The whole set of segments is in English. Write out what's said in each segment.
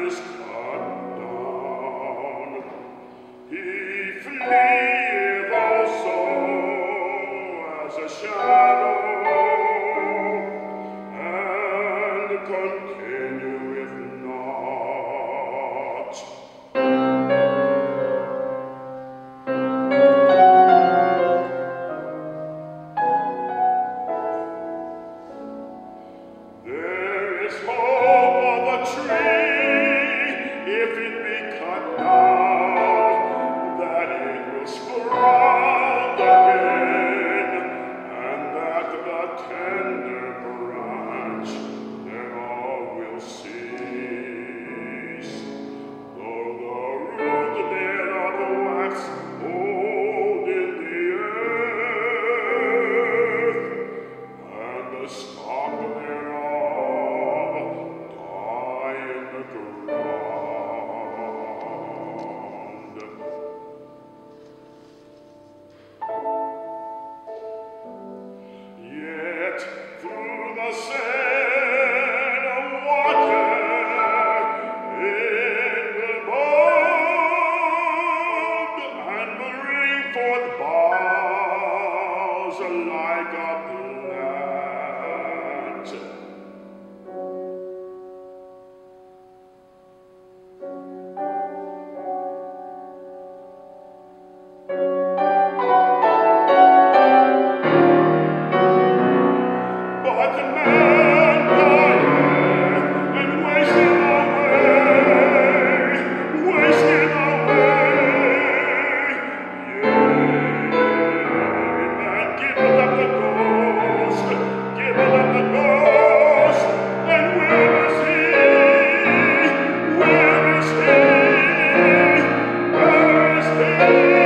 is cut down. He fleeth also as a shadow, and continueth not. There is hope of a tree, if it be cut down, that it will sprout again, and that the tender branch thereof will cease. Though the root thereof wax old in the earth, and the stalk thereof die in the ground. Yet through the sand of water it will bud and bring forth boughs like a plant. But man dieth and wasteth away, Yea, man giveth up the ghost, and where is he? Where is he? Where is he?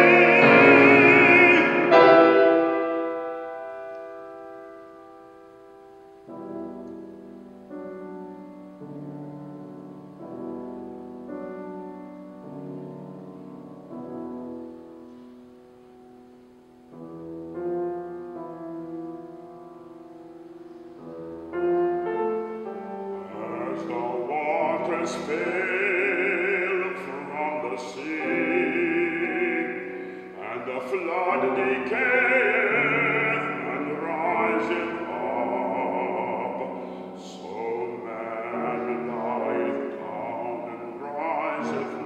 As the waters fail from the sea, and the flood decayeth and riseth up, so man lieth down and riseth